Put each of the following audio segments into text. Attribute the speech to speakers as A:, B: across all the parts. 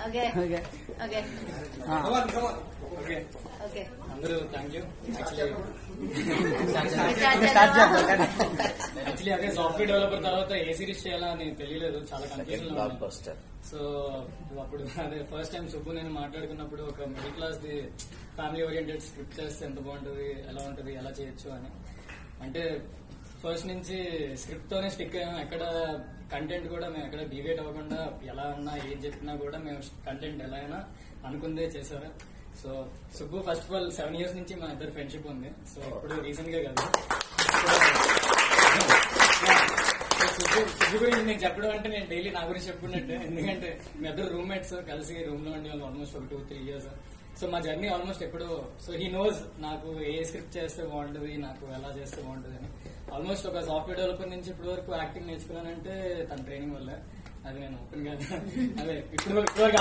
A: Okay.
B: Okay.
A: Okay.
C: Come on. Okay.
A: Okay.
C: అందరూ thank you. Actually అదే software developer తర్వాత ఏ సిరీస్ చేయాలని తెలియలేదు, చాలా కన్ఫ్యూజన్. సో అప్పుడు అదే ఫస్ట్ టైం సుబ్బు నేను మాట్లాడుకున్నప్పుడు ఒక middle class the family oriented script చేస్తే ఎంత బాగుంటుంది, ఎలా ఉంటుంది, ఎలా చేయొచ్చు అని. అంటే ఫస్ట్ నుంచి స్క్రిప్ట్ తోనే స్టిక్ అయ్యాం. ఎక్కడ కంటెంట్ కూడా మేము ఎక్కడ డివేట్ అవ్వకుండా ఎలా ఉన్నా ఏం చెప్పినా కూడా మేము కంటెంట్ ఎలా అయినా అనుకుందే చేశారు. So Subbu first of all 7 years నుంచి మా ఇద్దరు ఫ్రెండ్షిప్ ఉంది. సో ఇప్పుడు రీసెంట్ గా కాదు. సుబ్బు గురించి నేను చెప్పడం అంటే నేను డైలీ నా గురించి చెప్పుకున్నట్టే. ఎందుకంటే మీ ఇద్దరు రూమ్మేట్స్ కలిసి రూమ్ లో ఉండే ఆల్మోస్ట్ ఒక 2-3 years. సో మా జర్నీ ఆల్మోస్ట్ ఎప్పుడు సో హీ నోస్ నాకు ఏ స్క్రిప్ట్ చేస్తే బాగుంటుంది, నాకు ఎలా చేస్తే బాగుంటుంది అని. ఆల్మోస్ట్ ఒక సాఫ్ట్వేర్ డెవలపర్ నుంచి ఇప్పటి వరకు యాక్టింగ్ నేర్చుకున్నానంటే తన ట్రైనింగ్ వల్ల. అది నేను ఓపెన్ గా అదే ఇప్పుడు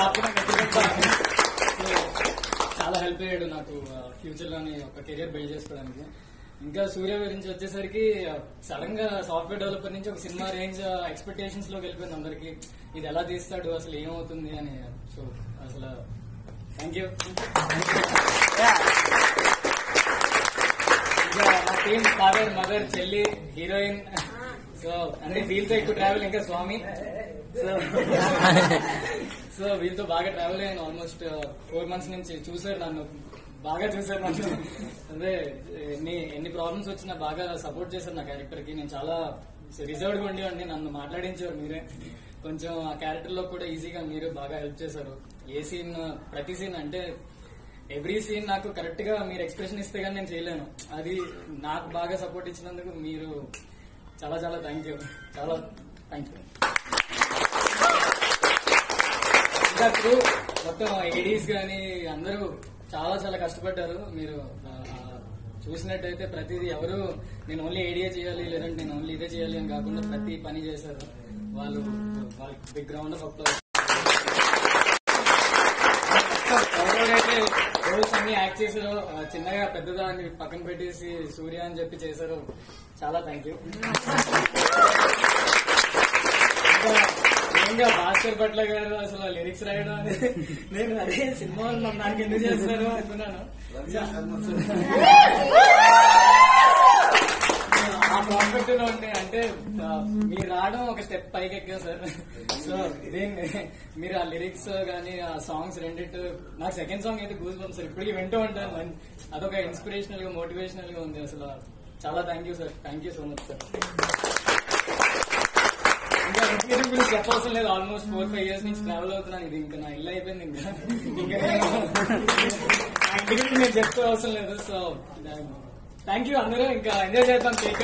C: చాలా హెల్ప్ అయ్యాడు నాకు ఫ్యూచర్ లోని ఒక కెరియర్ బిల్డ్ చేసుకోవడానికి. ఇంకా సూర్య గురించి వచ్చేసరికి సడన్ గా సాఫ్ట్వేర్ డెవలపర్ నుంచి ఒక సినిమా రేంజ్ ఎక్స్పెక్టేషన్స్ లోకి వెళ్ళిపోయింది అందరికి. ఇది ఎలా తీస్తాడు, అసలు ఏమవుతుంది అని. సో అసలు థ్యాంక్ యూ. ఇంకా నా టీమ్ ఫాదర్, మదర్, చెల్లి, హీరోయిన్. సో అన్ని వీళ్ళతో ఎక్కువ ట్రావెల్. ఇంకా స్వామి. సో వీళ్ళతో బాగా ట్రావెల్ అయ్యాను. ఆల్మోస్ట్ 4 months నుంచి చూసారు నన్ను, బాగా చూసారు నన్ను. అదే ఎన్ని ప్రాబ్లమ్స్ వచ్చినా బాగా సపోర్ట్ చేశారు నా క్యారెక్టర్ కి. నేను చాలా రిజర్వ్డ్ గా ఉండేవాడిని, నన్ను మాట్లాడించేవారు మీరే. కొంచెం ఆ క్యారెక్టర్ లో కూడా ఈజీగా మీరు బాగా హెల్ప్ చేశారు. ఏ సీన్, ప్రతి సీన్ అంటే ఎవ్రీ సీన్ నాకు కరెక్ట్ గా మీరు ఎక్స్ప్రెషన్ ఇస్తే గానీ నేను చేయలేను. అది నాకు బాగా సపోర్ట్ ఇచ్చినందుకు మీరు చాలా చాలా థ్యాంక్ యూ. చాలా థ్యాంక్ యూ. ఇంకా మొత్తం ఏడీస్ గానీ అందరూ చాలా చాలా కష్టపడ్డారు. మీరు చూసినట్టయితే ప్రతిదీ ఎవరు నేను ఓన్లీ ఏడియా చేయాలి లేదంటే నేను ఓన్లీ ఇదే చేయాలి అని కాకుండా ప్రతి పని చేశారు వాళ్ళు. వాళ్ళకి బిగ్ గ్రౌండ్ ఆఫ్ అప్లాస్. ఎవరైతే రోల్స్ అన్ని యాక్ట్ చేశారో, చిన్నగా పెద్దదాన్ని పక్కన పెట్టేసి సూర్య అని చెప్పి చేశారు, చాలా థ్యాంక్ యూ. ఇంకా భాస్కర్ పట్ల గారు అసలు లిరిక్స్ రాయడం అనేది నేను అదే సినిమా నాకు ఎందుకు చేస్తారు అనుకున్నాను. ఆ ప్రాస్పెక్ట్ లో ఉంటే అంటే మీరు రావడం ఒక స్టెప్ పైకి ఎక్కారు సార్. సో దీన్ని మీరు ఆ లిరిక్స్ గానీ ఆ సాంగ్స్ రెండిట్టు, నాకు సెకండ్ సాంగ్ అయితే గూస్ బంప్స్ సార్, ఇప్పటికీ వింటూ ఉంటాను. అదొక ఇన్స్పిరేషనల్ గా మోటివేషనల్ గా ఉంది. అసలు చాలా thank you sir. Thank you so much sir. ఇంకా ఇంజనీరింగ్ గురించి చెప్పవలసిన లేదు. ఆల్మోస్ట్ 4-5 years నుంచి ట్రావెల్ అవుతున్నాను. ఇది ఇంకా నా ఇల్లు అయిపోయింది. ఇంకా ఇంటి గురించి నేను చెప్తూ అవసరం లేదు. సో థ్యాంక్ యూ అందరూ. ఇంకా ఎంజాయ్ చేద్దాం. థ్యాంక్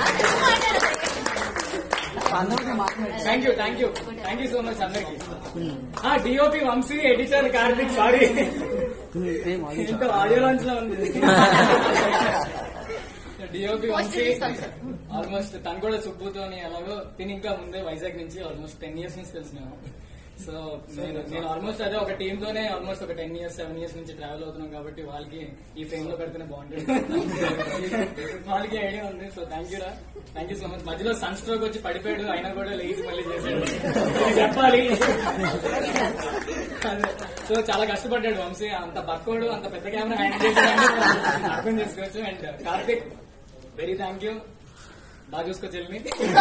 C: యూ సో మచ్ అందరికి. DOP Vamsi, editor Karthik. Sorry ఇంకా ఆడియో లాంచ్ లో ఉంది. డిఓపి వంశీ ఆల్మోస్ట్ తను కూడా సుబ్బుతోని ఎలాగో తిని ఇంకా ముందే వైజాగ్ నుంచి ఆల్మోస్ట్ 10 years నుంచి తెలిసినాము. సో నేను ఆల్మోస్ట్ అదే ఒక టీమ్ తోనే ఆల్మోస్ట్ ఒక 10 years 7 years నుంచి ట్రావెల్ అవుతున్నాం కాబట్టి వాళ్ళకి ఈ ఫ్రేమ్ లో పెడితేనే బాగుంటుంది. వాళ్ళకి ఐడియా ఉంది. సో థ్యాంక్ యూ రా. Thank you so much. మధ్యలో సన్ స్ట్రోక్ వచ్చి పడిపోయాడు, అయినా కూడా లేచి మళ్ళీ చేశాడు. చెప్పాలి. సో చాలా కష్టపడ్డాడు వంశీ. అంత పక్కోడు, అంత పెద్ద కెమెరా హ్యాండిల్ చేశాడు, అర్థం చేసుకోవచ్చు. And Karthik very thank you. బాగా చూసుకో చెల్లిని.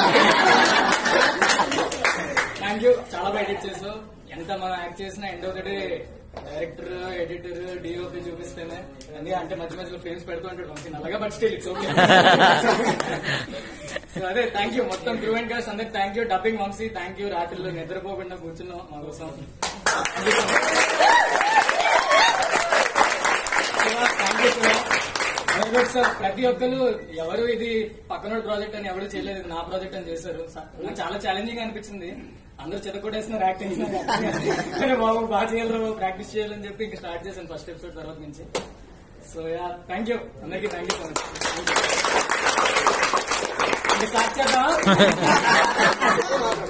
C: Thank you. చాలా బాగా ఎడిట్ చేసావు. ఎంత మనం యాక్ట్ చేసినా end of the day director, editor, DOP చూపిస్తేనే అంటే మధ్య మధ్యలో ఫ్రేమ్స్ పెడుతూ ఉంటాడు వంశీ నల్లగా. But still it's okay. So అదే థ్యాంక్ యూ మొత్తం క్రూ అండ్ కాస్ట్ అందరికి thank you. Dubbing Vamsi thank you. రాత్రిలో నిద్రపోకుండా కూర్చున్నాం మా కోసం. Thank you sir. ప్రతి ఒక్కరు ఎవరు ఇది పక్కన ప్రాజెక్ట్ అని ఎవరు చేయలేదు, ఇది నా ప్రాజెక్ట్ అని చేశారు. నాకు చాలా ఛాలెంజింగ్ అనిపించింది. అందరూ చెదకొట్టేస్తున్నారు యాక్టింగ్. బాబు బాగా చేయాలి బాబు, ప్రాక్టీస్ చేయాలని చెప్పి ఇంకా స్టార్ట్ చేశాను ఫస్ట్ ఎపిసోడ్ తర్వాత నుంచి. సో యా థ్యాంక్ యూ అందరికీ. Thank you so much. ఇంకా స్టార్ట్ చేద్దాం.